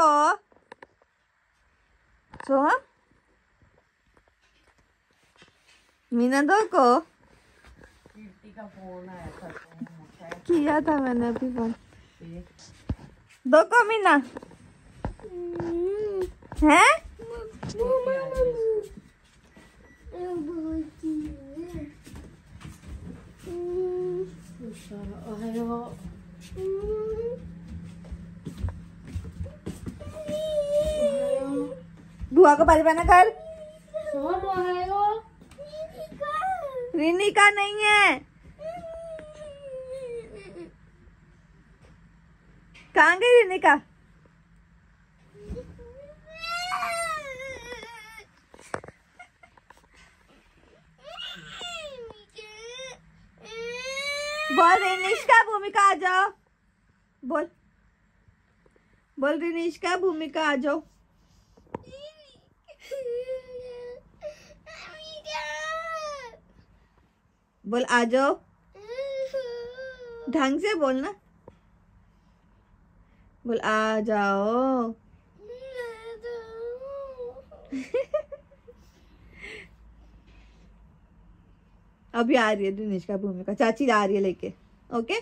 सोहम मीना दो को का फोन आया था तो किया था मैंने अभी फोन। दो को मीना है। बुआ को पानी पाना कर। रिनिका नहीं है। कहाँ गई रिनिका? बोल रिनिष्का भूमिका आ जाओ। बोल बोल रिनिष्का भूमिका आ जाओ। बोल आ जाओ। ढंग से बोलना। बोल आ जाओ। अभी आ रही है दिनेश भूमिका, चाची आ रही है लेके। Okay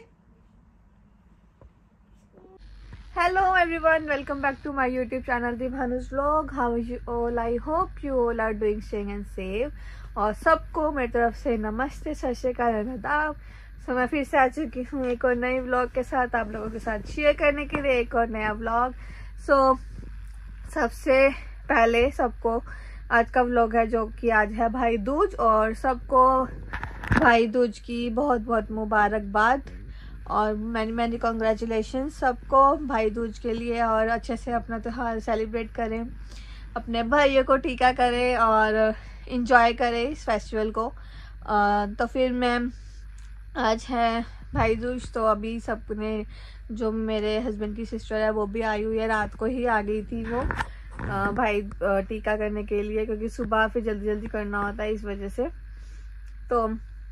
hello everyone, welcome back to my YouTube channel the Bhanu's vlog. How are you all? I hope you all are doing staying and safe. और सबको मेरी तरफ से नमस्ते, सत श्री अकाल, आदाब। सो मैं फिर से आ चुकी हूँ एक और नई व्लॉग के साथ, आप लोगों के साथ शेयर करने के लिए एक और नया व्लॉग। सो सबसे पहले सबको आज का व्लॉग है जो कि आज है भाई दूज, और सबको भाई दूज की बहुत बहुत मुबारकबाद और मैनी मैनी कॉन्ग्रेचुलेशन सबको भाई दूज के लिए। और अच्छे से अपना त्यौहार सेलिब्रेट करें, अपने भाइयों को टीका करें और इंजॉय करें इस फेस्टिवल को। तो फिर मैं आज है भाई दूज, तो अभी सबने, जो मेरे हस्बैंड की सिस्टर है वो भी आई हुई है, रात को ही आ गई थी वो भाई टीका करने के लिए, क्योंकि सुबह फिर जल्दी जल्दी करना होता है इस वजह से। तो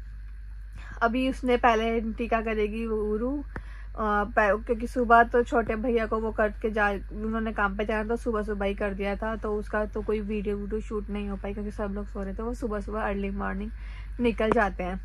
अभी उसने पहले टीका करेगी उरू, क्योंकि सुबह तो छोटे भैया को वो करके उन्होंने काम पे जाना तो सुबह सुबह ही कर दिया था, तो उसका तो कोई वीडियो शूट नहीं हो पाई क्योंकि सब लोग सो रहे थे। वो सुबह सुबह अर्ली मॉर्निंग निकल जाते हैं।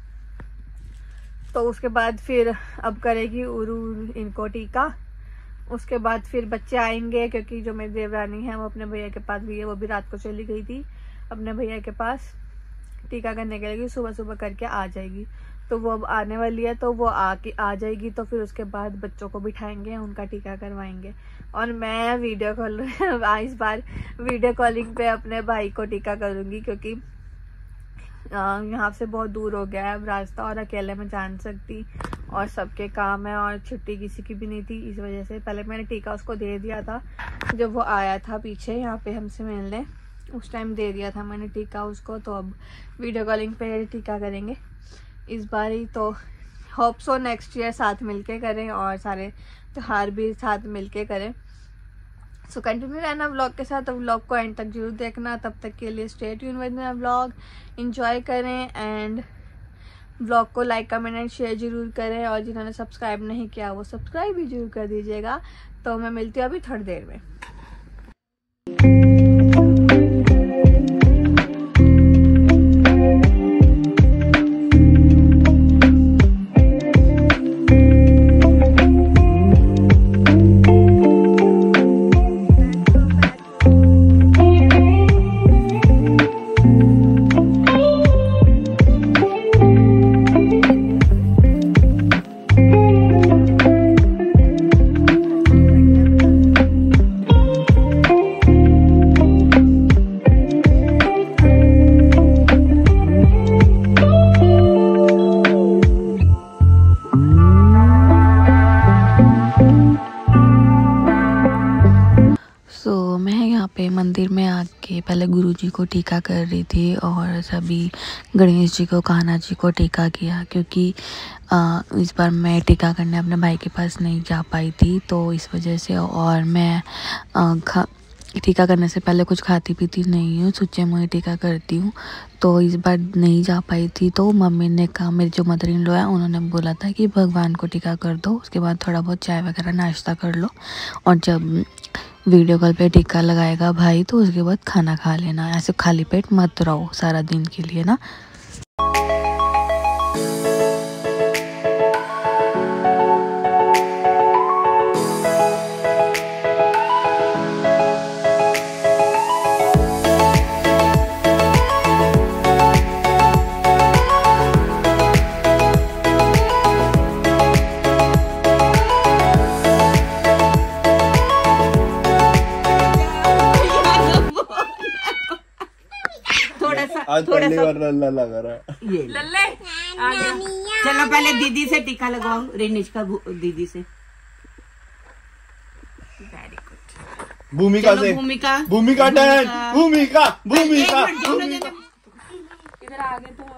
तो उसके बाद फिर अब करेगी उरू इनको टीका। उसके बाद फिर बच्चे आएंगे, क्योंकि जो मेरी देवरानी है वो अपने भैया के पास गई है, वो भी रात को चली गई थी अपने भैया के पास टीका करने के लिए, सुबह सुबह करके आ जाएगी। तो वो अब आने वाली है, तो वो आ जाएगी, तो फिर उसके बाद बच्चों को बिठाएंगे, उनका टीका करवाएंगे। और मैं वीडियो कॉल इस बार वीडियो कॉलिंग पे अपने भाई को टीका करूंगी, क्योंकि यहाँ से बहुत दूर हो गया है अब रास्ता, और अकेले में जा नहीं सकती, और सबके काम है और छुट्टी किसी की भी नहीं थी। इस वजह से पहले मैंने टीका उसको दे दिया था जब वो आया था पीछे यहाँ पे हमसे मिलने, उस टाइम दे दिया था मैंने टीका उसको। तो अब वीडियो कॉलिंग पे टीका करेंगे इस बार ही। तो होप सो नेक्स्ट ईयर साथ मिलके करें और सारे त्योहार भी साथ मिलके करें। सो कंटिन्यू रहना व्लॉग के साथ, तो व्लॉग को एंड तक जरूर देखना। तब तक के लिए stay tune with my vlog, enjoy करें एंड व्लॉग को लाइक कमेंट एंड शेयर जरूर करें। और जिन्होंने सब्सक्राइब नहीं किया वो सब्सक्राइब भी जरूर कर दीजिएगा। तो मैं मिलती हूँ अभी थोड़ी देर में। मंदिर में आके पहले गुरुजी को टीका कर रही थी और सभी गणेश जी को, कान्हा जी को टीका किया, क्योंकि इस बार मैं टीका करने अपने भाई के पास नहीं जा पाई थी, तो इस वजह से। और मैं टीका करने से पहले कुछ खाती पीती नहीं हूँ, सुच्चे मुँह टीका करती हूँ, तो इस बार नहीं जा पाई थी। तो मम्मी ने कहा, मेरी जो मदर इन लॉ है उन्होंने बोला था कि भगवान को टीका कर दो, उसके बाद थोड़ा बहुत चाय वगैरह नाश्ता कर लो, और जब वीडियो कॉल पे टीका लगाएगा भाई, तो उसके बाद खाना खा लेना। ऐसे खाली पेट मत रहो सारा दिन के लिए ना। आज पहली बार लल्ला लगा रहा। ये लल्ले चलो पहले दीदी से टीका लगाओ, रिनिष्का दीदी से। Very good. भूमिका से। भूमिका टर्न। भूमिका इधर आगे तो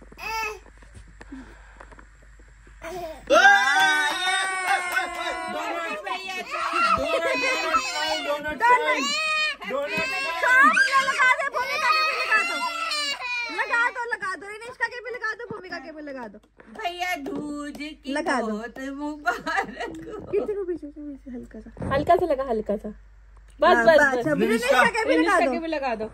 लगा दो रिनिष्का के भी लगा दो, भूमिका के भी लगा दो। भैया दूज की लगा दो। बहुत मुबारक हो। कितने पीछे हल्का सा लगा, हल्का सा बस रिनिष्का के भी लगा दो।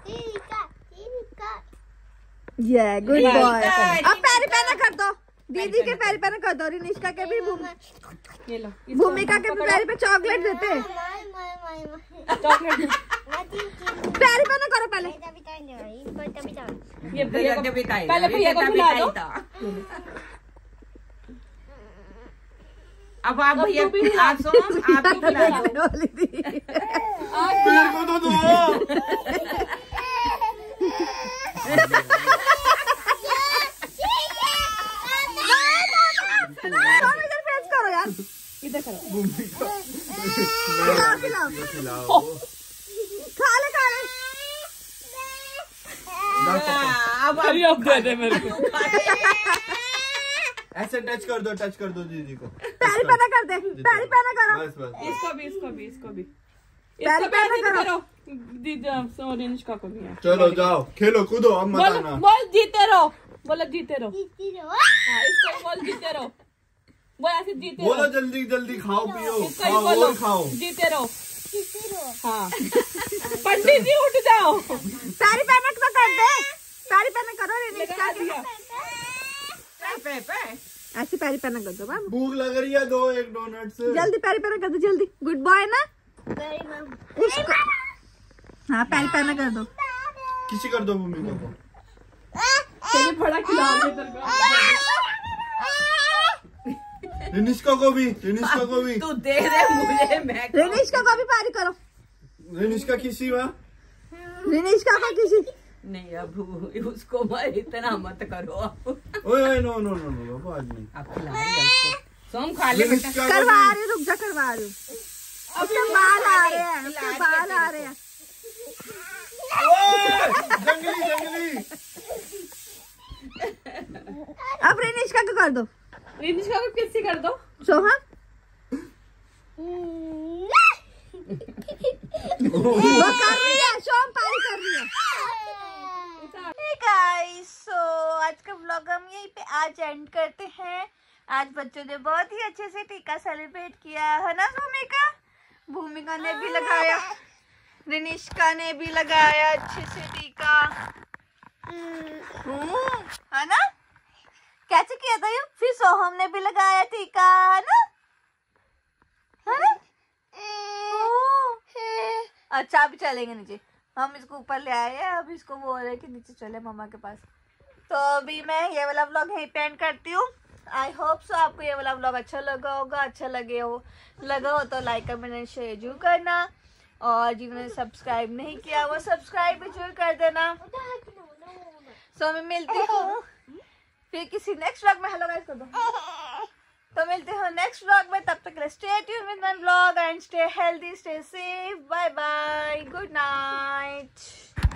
ये गुड बॉय। अब पैर पैना कर दो, दीदी के पैर पैना कर दो, रिनिष्का के भी ये लो, भूमिका के भी पैर पे चॉकलेट देते। चॉकलेट पैर पैना करो पहले। ये भैया को पहले भैया को खिला दो। अब आप भैया आप सुनो, आप ही खिला दो। इधर करो। खिलाओ। खा ले। अब दे दे मेरे को। ऐसे टच कर दो दीदी को। पैरी पैना कर दे, पैरी पैना करो। बस इसको भी पैरी पैना करो। दीदी रिनिष्का को भी है। चलो जाओ खेलो कूदो, अब मत आना। बोल जीते रहो, बोलो जीते रहो। हाँ, इसको बोल जीते रहो, बोल ऐसे जीते रहो। बोलो जल्दी खाओ पियो, इसको ही खाओ बोलो, और खाओ। जीते रहो। हाँ पंडित जी उठ जाओ। पैरी पैना तो कर दे, पैरी पैना करो रिनिष्का के। ऐसे पैरी पैना कर दो बाबू। भूख लग रही है, दो एक डोनट्स। जल्दी पैरी पैना कर दो, जल्दी। गुड बॉय ना उसको। हाँ पैरी पैना कर दो। किसी कर दो भूमिका को। चलिए बड़ा खिला दे तेरे को। रिनिष्का को भी तू दे दे मुझे, मैं रिनिष्का को भी पैरी करो। रिनिष्का किसी में रिनिष्का को किसी नहीं। अब उसको इतना मत करो। ओए नो बाबा आज नहीं। अब खिला रही है उसको। सोम खा ले बेटा। करवा रही, रुक जा करवा रही। उसके बाल आ रहे हैं, उसके बाल आ रहे हैं। जंगली। अब रिनिष्का को कर दो। रिनिष्का को किसी कर दो। सोहम वो कर रही है, सोम पारी कर रही है। Hey guys, so आज का व्लॉग हम यहीं पे आज एंड करते हैं। आज बच्चों ने बहुत ही अच्छे से टीका सेलिब्रेट किया है ना। भूमिका ने भी लगाया, रिनिष्का ने भी लगाया अच्छे से टीका, है ना। कैसे किया था ये? फिर सोहम ने भी लगाया टीका, है ना। अच्छा अभी चलेंगे नीचे, हम इसको ऊपर ले आए हैं। अब इसको बोल रहे हैं कि नीचे चले मम्मा के पास। तो अभी मैं ये वाला व्लॉग यहीं पे एंड करती हूँ। आई होप सो आपको ये वाला व्लॉग अच्छा लगा होगा। अच्छा लगा हो तो लाइक कमेंट एंड शेयर जरूर करना, और जिन्होंने सब्सक्राइब नहीं किया वो सब्सक्राइब भी जरूर कर देना। सो मैं मिलती हूँ फिर किसी नेक्स्ट व्लॉग में। हेलो गाइस कर दो। तो मिलते हैं नेक्स्ट व्लॉग में, तब तक stay tuned with my vlog and stay healthy, stay safe. Bye bye, good night.